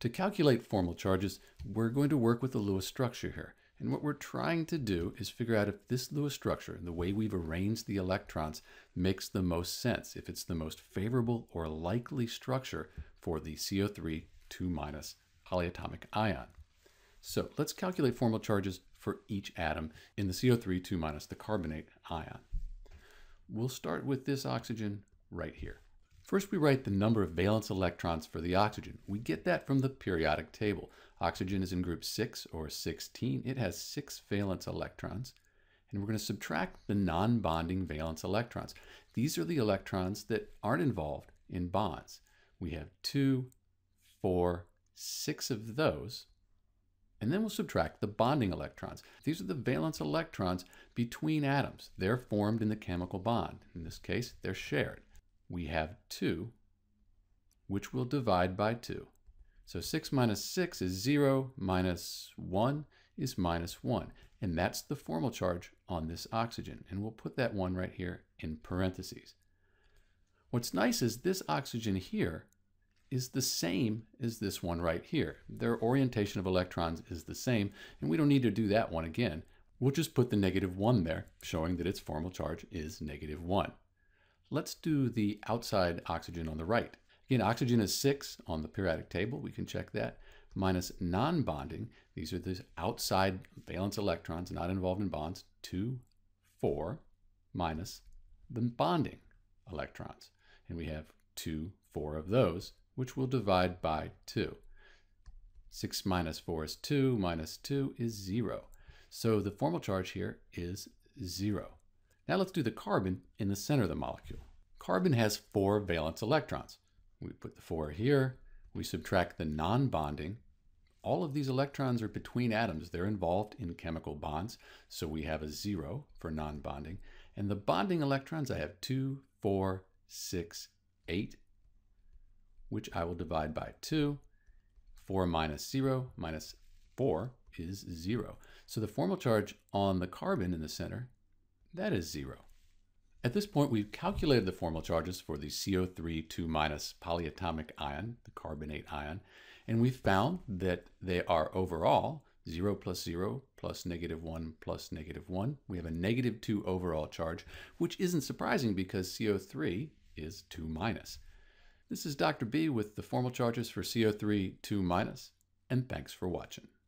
To calculate formal charges, we're going to work with the Lewis structure here. And what we're trying to do is figure out if this Lewis structure, the way we've arranged the electrons, makes the most sense, if it's the most favorable or likely structure for the CO3 2- polyatomic ion. So let's calculate formal charges for each atom in the CO3 2-, the carbonate ion. We'll start with this oxygen right here. First, we write the number of valence electrons for the oxygen. We get that from the periodic table. Oxygen is in group 6 or 16. It has 6 valence electrons. And we're going to subtract the non-bonding valence electrons. These are the electrons that aren't involved in bonds. We have 2, 4, 6 of those. And then we'll subtract the bonding electrons. These are the valence electrons between atoms. They're formed in the chemical bond. In this case, they're shared. We have 2, which we'll divide by 2. So 6 minus 6 is 0, minus 1 is minus 1. And that's the formal charge on this oxygen. And we'll put that 1 right here in parentheses. What's nice is this oxygen here is the same as this one right here. Their orientation of electrons is the same, and we don't need to do that one again. We'll just put the -1 there, showing that its formal charge is -1. Let's do the outside oxygen on the right. Again, oxygen is 6 on the periodic table. We can check that. Minus non-bonding. These are the outside valence electrons not involved in bonds. 2, 4, minus the bonding electrons. And we have 2, 4 of those, which we'll divide by 2. 6 minus 4 is 2, minus 2 is 0. So the formal charge here is 0. Now let's do the carbon in the center of the molecule. Carbon has 4 valence electrons. We put the 4 here. We subtract the non-bonding. All of these electrons are between atoms. They're involved in chemical bonds. So we have a 0 for non-bonding. And the bonding electrons, I have 2, 4, 6, 8, which I will divide by 2. 4 minus 0 minus 4 is 0. So the formal charge on the carbon in the center, that is 0. At this point, we've calculated the formal charges for the CO3 2- polyatomic ion, the carbonate ion, and we found that they are overall 0 plus 0 plus -1 plus -1. We have a -2 overall charge, which isn't surprising because CO3 is 2-. This is Dr. B with the formal charges for CO3 2-, and thanks for watching.